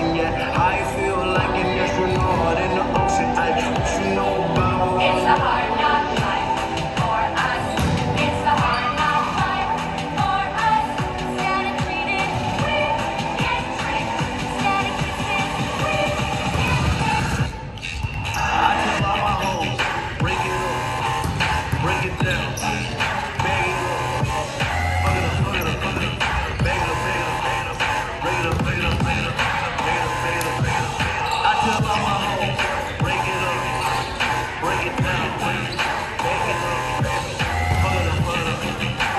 Yeah, I feel like an astronaut in the ocean. What you know about? It's a hard knock life for us. It's a hard knock life for us. Static reading, we get tricked. Static kisses, we get tricked. I took out my hoes, break it up, break it down, bag it up, fuck it up, fuck it up, fuck it up, bag it up, bag it up, bag it up, break it up, break it up, break it up, bag it up, bag it up, bag it up. I took out my hoes, break it up, break it down, bag it up, fuck it up, fuck it up, fuck it up, fuck it up, fuck it up, fuck it up, fuck it up, break it up, break it up, break it up.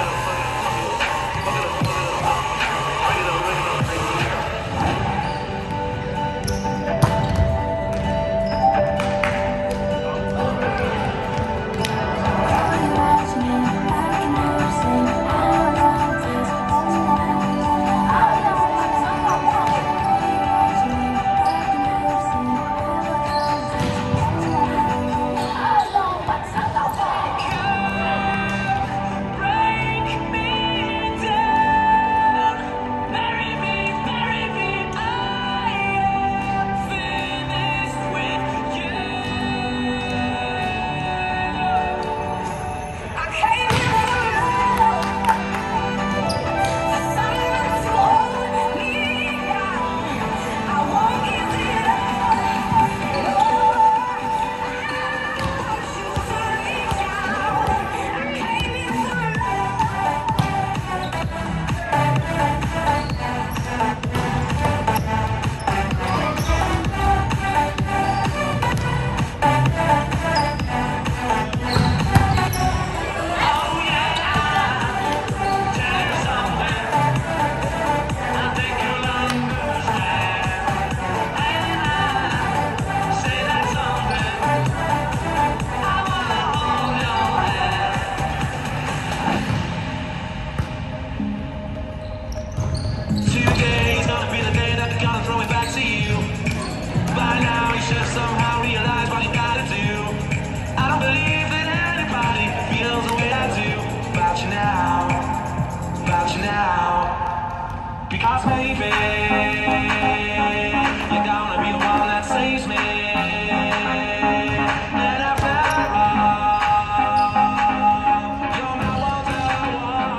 Today's gonna be the day that they're gonna throw it back to you. By now you should somehow realize what you gotta do. I don't believe that anybody feels the way I do about you now, about you now. Because maybe you're gonna be the one that saves me. And after all, you're my wall-to-wall.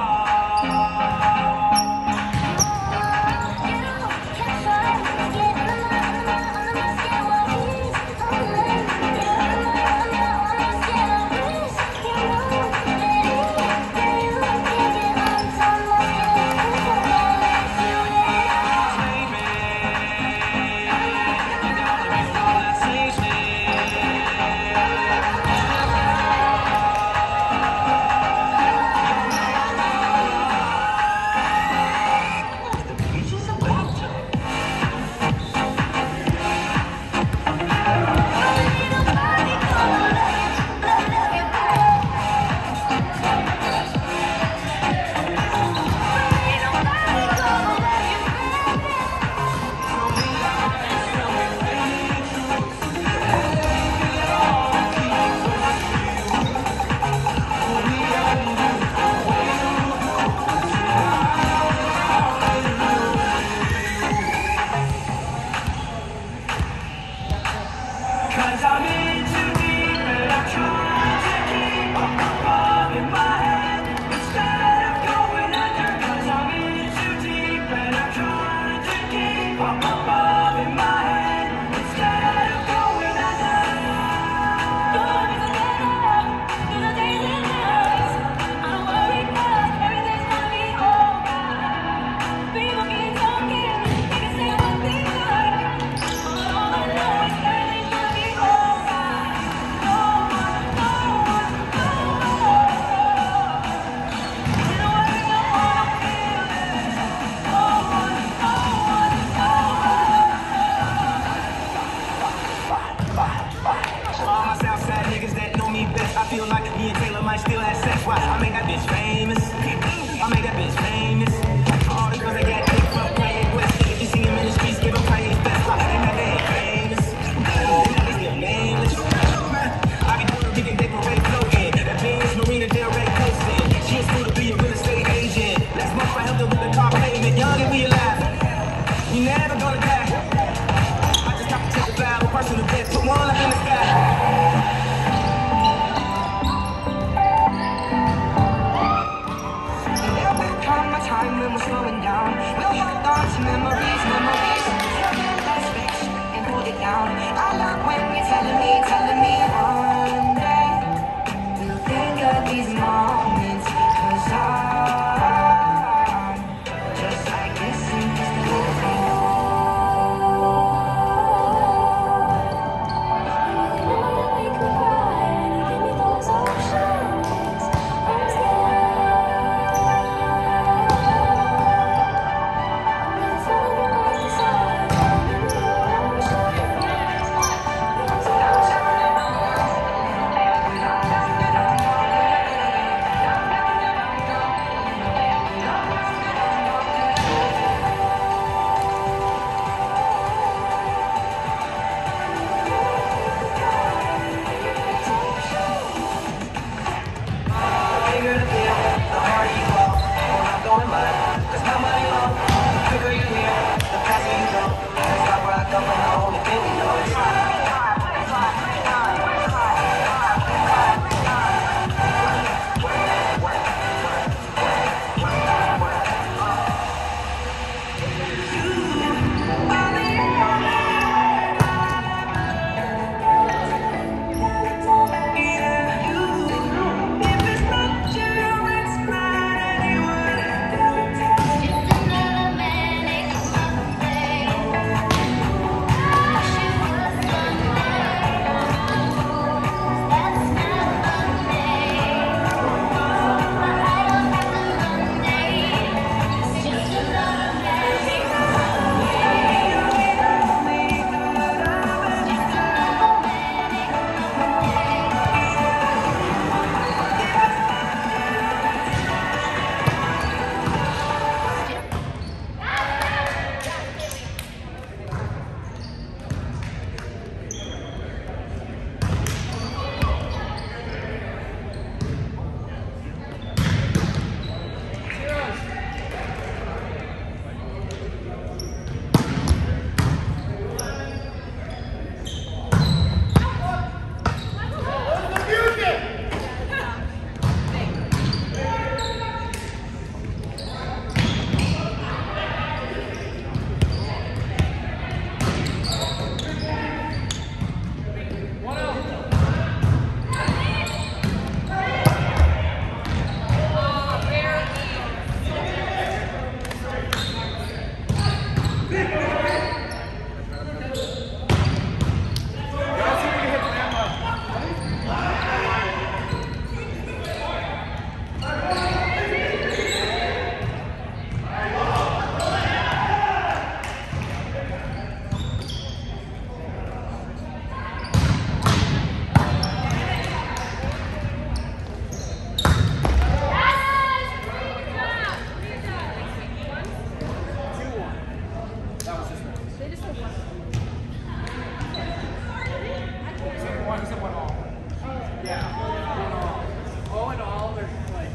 He said one all. Yeah. One all. All in all, there's like.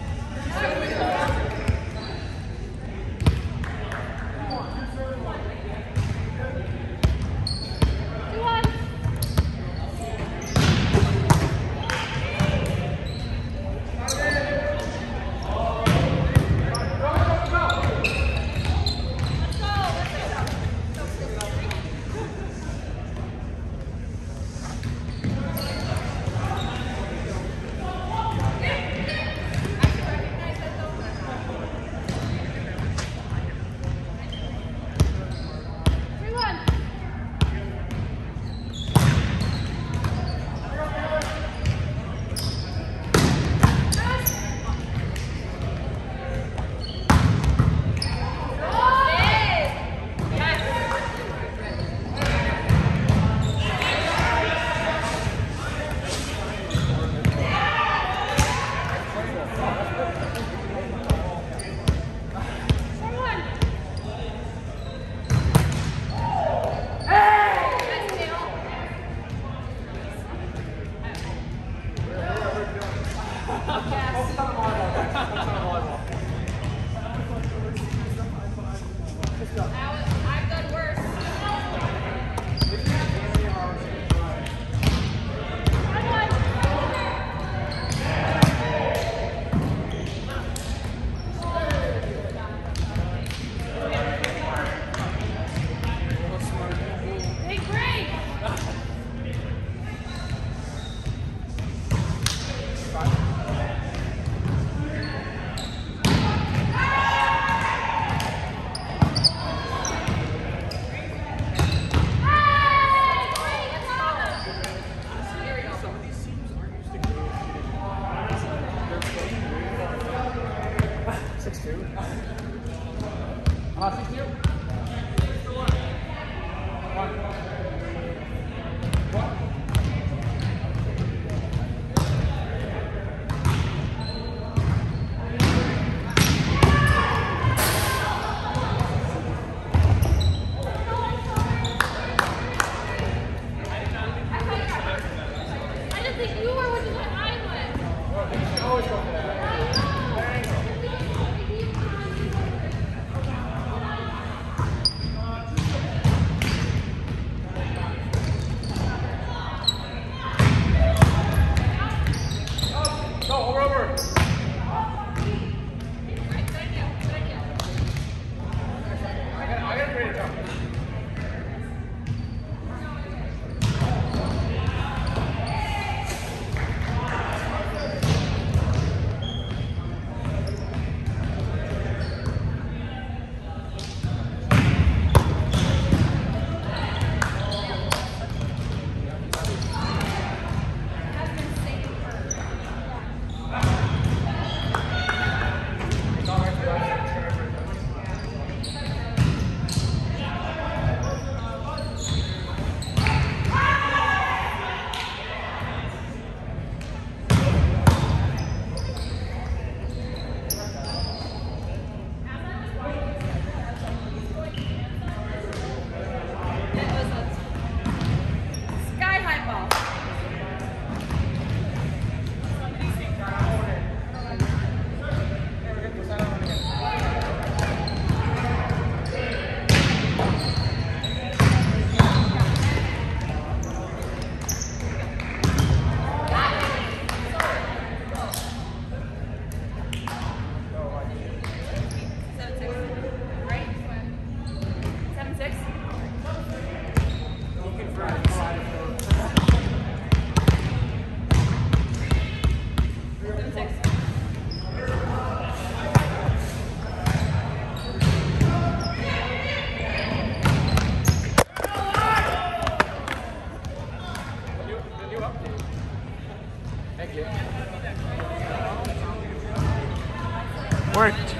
Worked.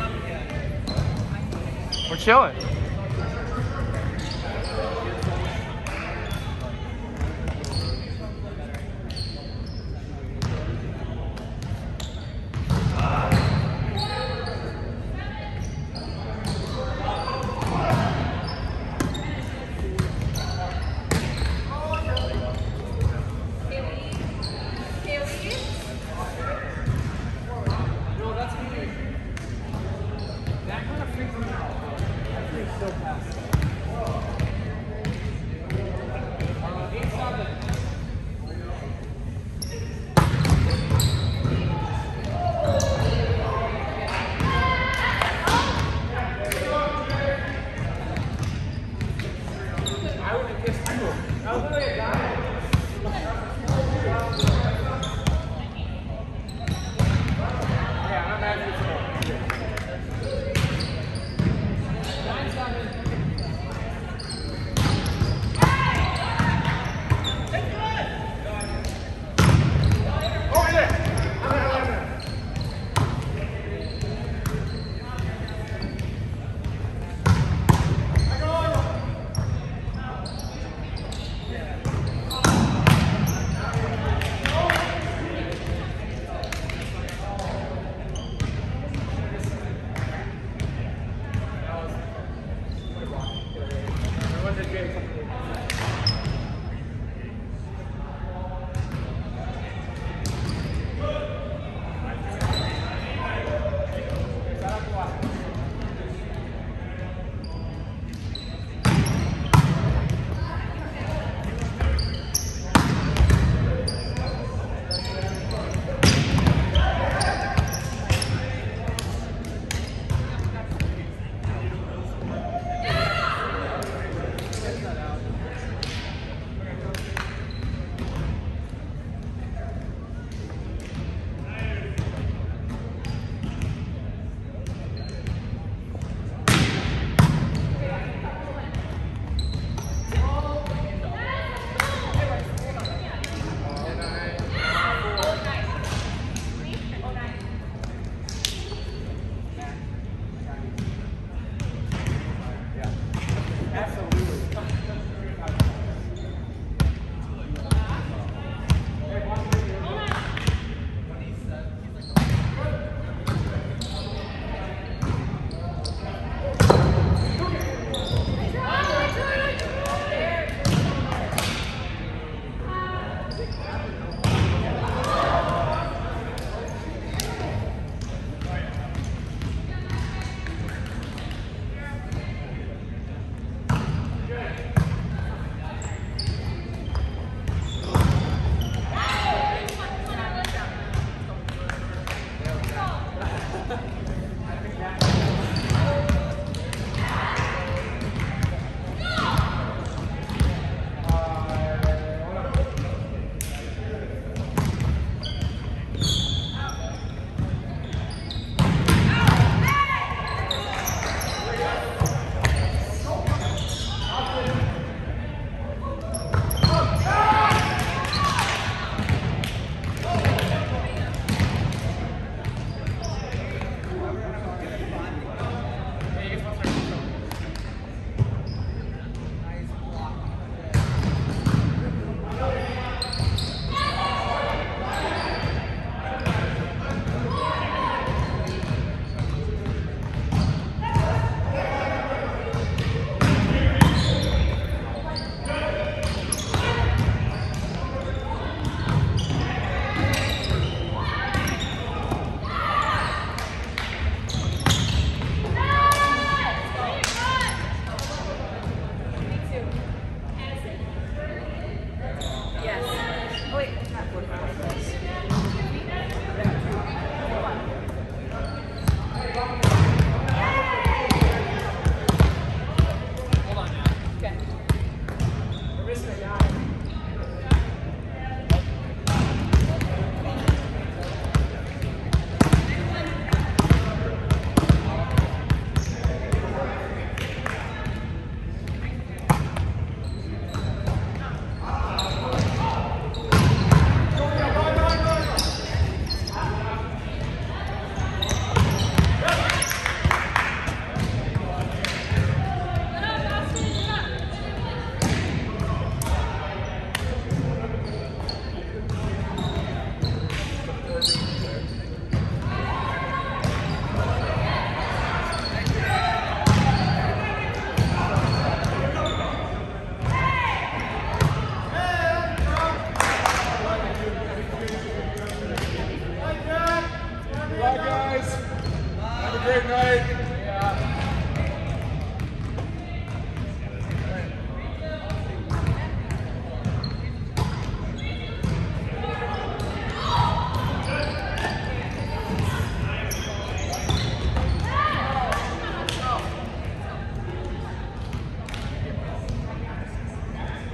We're chilling.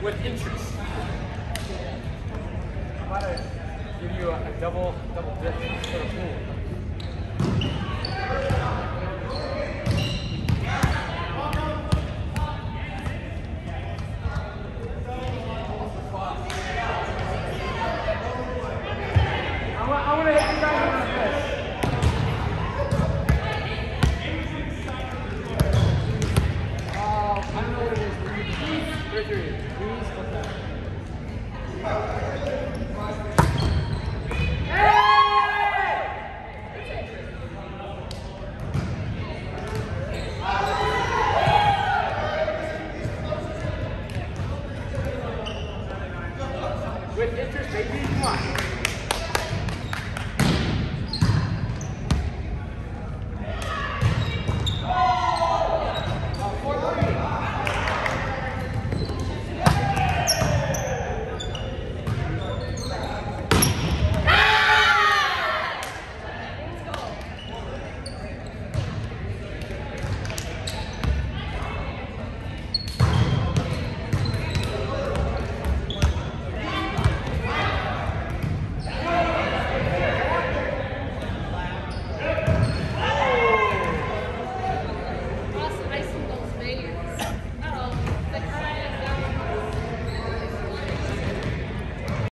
with interest. I'm about to give you a double dip for the pool. I want to hit you guys on this. I don't know what it is. Three. With interest, baby. Come on.